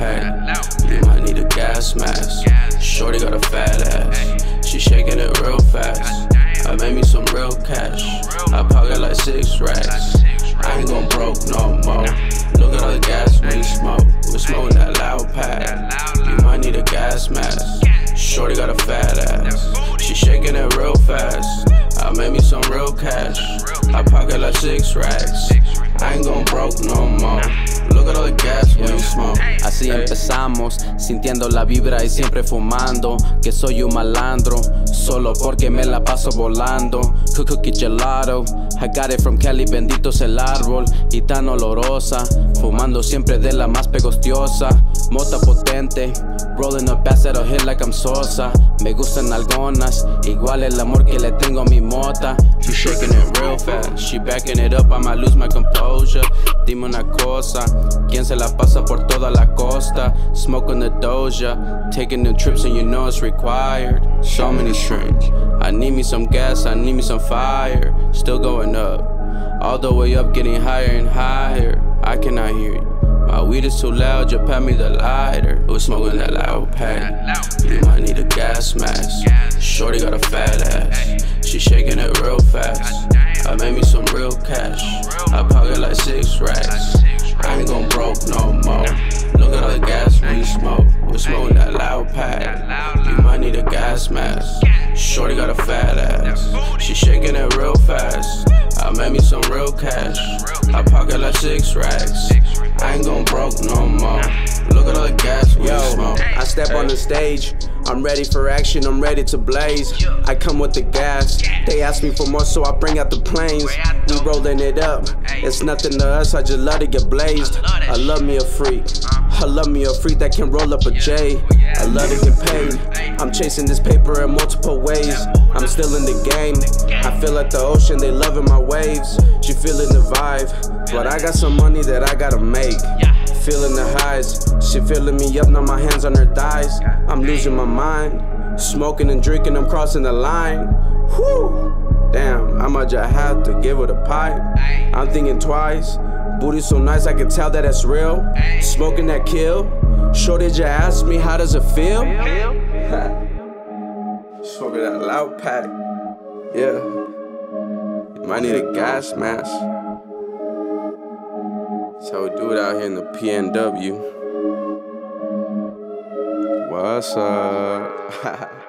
pack. You might need a gas mask. Shorty got a fat ass. She shaking it real fast. I made me some real cash. I pocket like 6 racks. I ain't gon' broke no more. Look at all the gas we smoke. We smoking that loud pack. You might need a gas mask. Shorty got a fat ass. She shaking it real fast. I made me some real cash. I pocket like 6 racks. I ain't gon' broke no more. Look at all the gas we smoke. Así empezamos, sintiendo la vibra y siempre fumando. Que soy un malandro, solo porque me la paso volando. Cookie gelato, I got it from Cali, bendito es el árbol. Y tan olorosa, fumando siempre de la más pegostiosa. Mota potente, rolling up ass that'll hit like I'm Sosa. Me gustan algunas, igual el amor que le tengo a mi mota. She shaking it real fast, she backing it up, I might lose my composure. Dime una cosa, ¿quién se la pasa por toda la costa? Smoking the doja, taking the trips and you know it's required. So many strings, I need me some gas, I need me some fire. Still going up, all the way up, getting higher and higher. I cannot hear you. My weed is too loud, just pass me the lighter. Who's smoking that loud pack? You might need a gas mask. Shorty got a fat ass. She shaking it real fast. I made me some real cash. I pocket like 6 racks. I ain't gon' broke no more. Look at all the gas we smoke. We smoking that loud pack. You might need a gas mask. Shorty got a fat ass. She shaking it real fast. I made me some real cash. I pocket like 6 racks. I ain't gon' broke no more. Look at all the gas we smoke. I step on the stage, I'm ready for action, I'm ready to blaze. I come with the gas, they ask me for more so I bring out the planes. We rolling it up, it's nothing to us, I just love to get blazed. I love me a freak, I love me a freak that can roll up a J. I love to get paid, I'm chasing this paper in multiple ways. I'm still in the game, I feel like the ocean, they loving my waves. She feeling the vibe, but I got some money that I gotta make. Feeling the highs, she feeling me up, now my hands on her thighs. I'm losing my mind, smoking and drinking, I'm crossing the line. Whew, damn, I might just have to give it a pipe. I'm thinking twice, booty so nice I can tell that it's real. Smoking that kill, shorty just asked me how does it feel? Smoking that loud pack, yeah. Might need a gas mask. That's how we do it out here in the PNW. What's up?